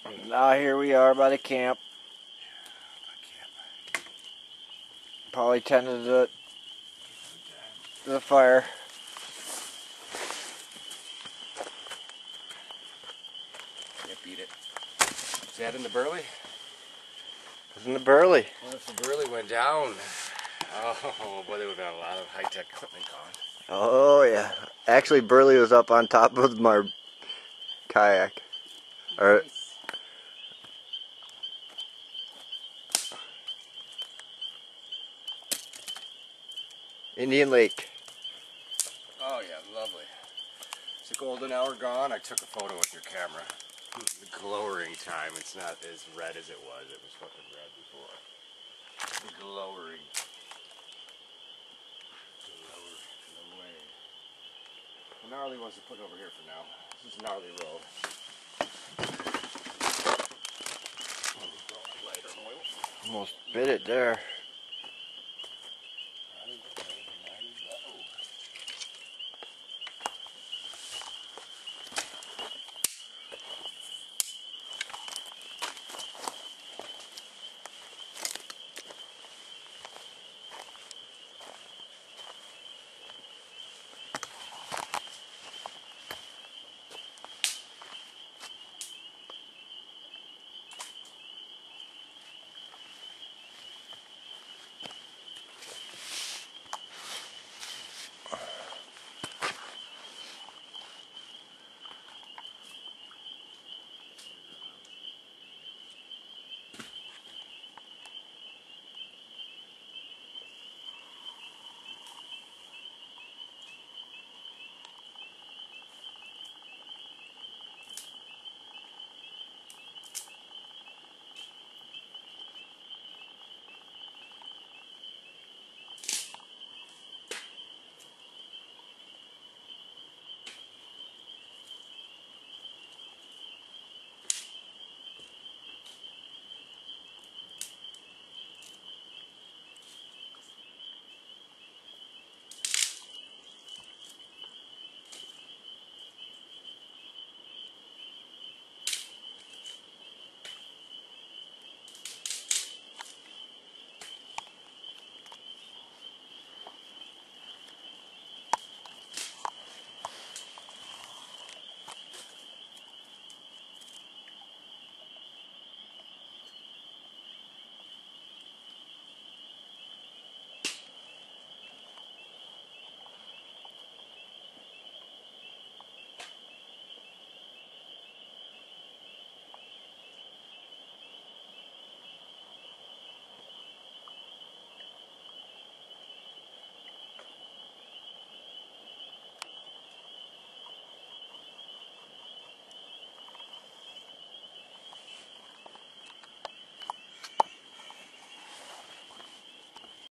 Now here we are by the camp. Polly tended to the fire. Can't beat it. Is that in the burley? It's in the burley. What if the burley went down? Oh boy, there would have been a lot of high-tech equipment gone. Oh yeah. Actually, burley was up on top of my kayak. Or Indian Lake. Oh yeah, lovely. Is the golden hour gone? I took a photo with your camera. The glowering time, it's not as red as it was. It was fucking red before. The glowering. Gnarly wants to put over here for now. This is Gnarly Road. Almost bit it there.